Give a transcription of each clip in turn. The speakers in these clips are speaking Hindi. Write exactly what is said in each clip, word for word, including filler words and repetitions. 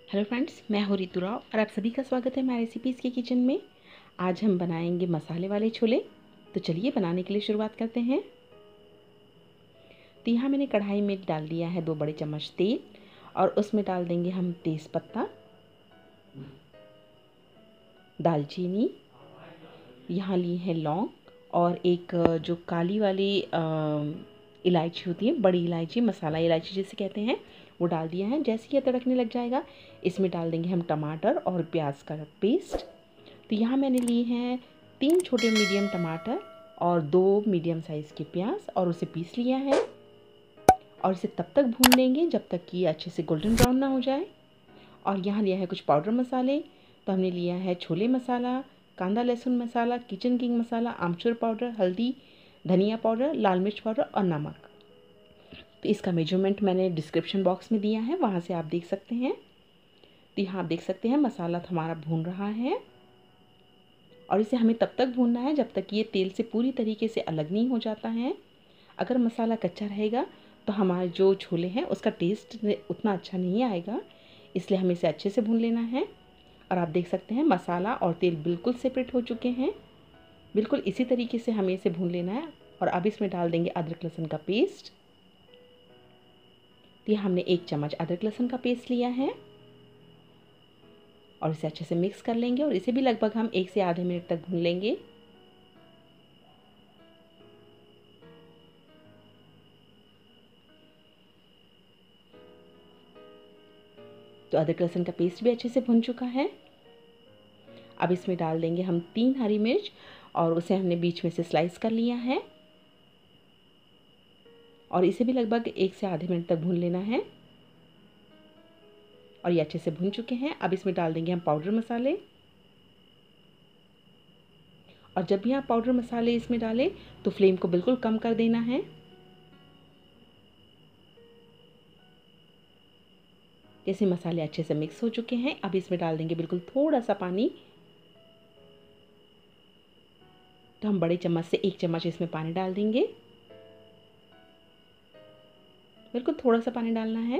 हेलो फ्रेंड्स, मैं हूँ रितु राव और आप सभी का स्वागत है मेरे रेसिपीज़ के किचन में। आज हम बनाएंगे मसाले वाले छोले। तो चलिए बनाने के लिए शुरुआत करते हैं। तो यहाँ मैंने कढ़ाई में डाल दिया है दो बड़े चम्मच तेल और उसमें डाल देंगे हम तेज़ पत्ता, दालचीनी, यहाँ ली है लौंग और एक जो काली वाली इलायची होती है, बड़ी इलायची, मसाला इलायची जिसे कहते हैं, वो डाल दिया है। जैसे ये तड़कने लग जाएगा इसमें डाल देंगे हम टमाटर और प्याज का पेस्ट। तो यहाँ मैंने लिए हैं तीन छोटे मीडियम टमाटर और दो मीडियम साइज़ के प्याज और उसे पीस लिया है और इसे तब तक भून लेंगे जब तक कि अच्छे से गोल्डन ब्राउन ना हो जाए। और यहाँ लिया है कुछ पाउडर मसाले। तो हमने लिया है छोले मसाला, कांदा लहसुन मसाला, किचन किंग मसाला, आमचूर पाउडर, हल्दी, धनिया पाउडर, लाल मिर्च पाउडर और नमक। तो इसका मेजरमेंट मैंने डिस्क्रिप्शन बॉक्स में दिया है, वहाँ से आप देख सकते हैं। तो यहाँ आप देख सकते हैं मसाला हमारा भून रहा है और इसे हमें तब तक भूनना है जब तक ये तेल से पूरी तरीके से अलग नहीं हो जाता है। अगर मसाला कच्चा रहेगा तो हमारे जो छोले हैं उसका टेस्ट उतना अच्छा नहीं आएगा, इसलिए हमें इसे अच्छे से भून लेना है। और आप देख सकते हैं मसाला और तेल बिल्कुल सेपरेट हो चुके हैं। बिल्कुल इसी तरीके से हमें इसे भून लेना है। और अब इसमें डाल देंगे अदरक लहसुन का पेस्ट। तो यहाँ हमने एक चम्मच अदरक लहसुन का पेस्ट लिया है और इसे अच्छे से मिक्स कर लेंगे और इसे भी लगभग हम एक से आधे मिनट तक भून लेंगे। तो अदरक लहसुन का पेस्ट भी अच्छे से भुन चुका है। अब इसमें डाल देंगे हम तीन हरी मिर्च और उसे हमने बीच में से स्लाइस कर लिया है और इसे भी लगभग एक से आधे मिनट तक भून लेना है। और ये अच्छे से भून चुके हैं। अब इसमें डाल देंगे हम पाउडर मसाले। और जब भी आप पाउडर मसाले इसमें डालें तो फ्लेम को बिल्कुल कम कर देना है। जैसे मसाले अच्छे से मिक्स हो चुके हैं, अब इसमें डाल देंगे बिल्कुल थोड़ा सा पानी। तो हम बड़े चम्मच से एक चम्मच इसमें पानी डाल देंगे। बिल्कुल थोड़ा सा पानी डालना है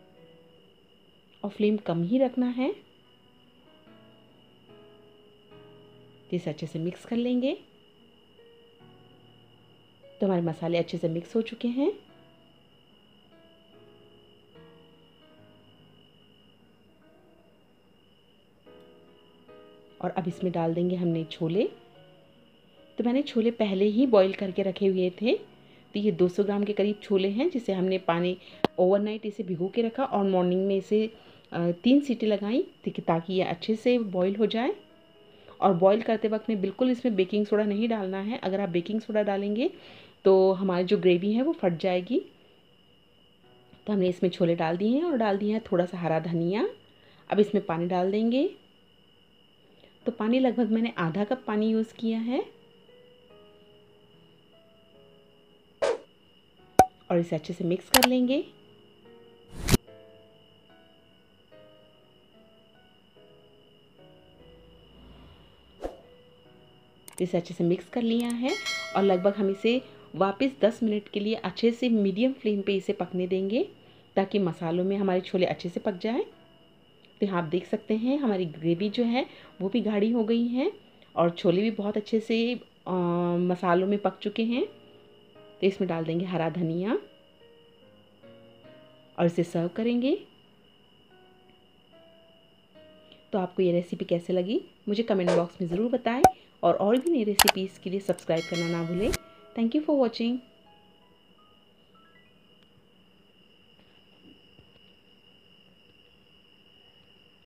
और फ्लेम कम ही रखना है। इसे अच्छे से मिक्स कर लेंगे। तो हमारे मसाले अच्छे से मिक्स हो चुके हैं। और अब इसमें डाल देंगे हमने छोले। तो मैंने छोले पहले ही बॉईल करके रखे हुए थे। तो ये दो सौ ग्राम के करीब छोले हैं जिसे हमने पानी ओवरनाइट इसे भिगो के रखा और मॉर्निंग में इसे तीन सीटी लगाई ताकि ये अच्छे से बॉईल हो जाए। और बॉईल करते वक्त में बिल्कुल इसमें बेकिंग सोडा नहीं डालना है। अगर आप बेकिंग सोडा डालेंगे तो हमारी जो ग्रेवी है वो फट जाएगी। तो हमने इसमें छोले डाल दिए हैं और डाल दिया है थोड़ा सा हरा धनिया। अब इसमें पानी डाल देंगे। तो पानी लगभग मैंने आधा कप पानी यूज़ किया है और इसे अच्छे से मिक्स कर लेंगे। इसे अच्छे से मिक्स कर लिया है और लगभग हम इसे वापस दस मिनट के लिए अच्छे से मीडियम फ्लेम पे इसे पकने देंगे ताकि मसालों में हमारे छोले अच्छे से पक जाए। तो यहाँ आप देख सकते हैं हमारी ग्रेवी जो है वो भी गाढ़ी हो गई है और छोले भी बहुत अच्छे से आ, मसालों में पक चुके हैं। तो इसमें डाल देंगे हरा धनिया और इसे सर्व करेंगे। तो आपको ये रेसिपी कैसे लगी मुझे कमेंट बॉक्स में ज़रूर बताएं और और भी नई रेसिपीज़ के लिए सब्सक्राइब करना ना भूलें। Thank you for watching.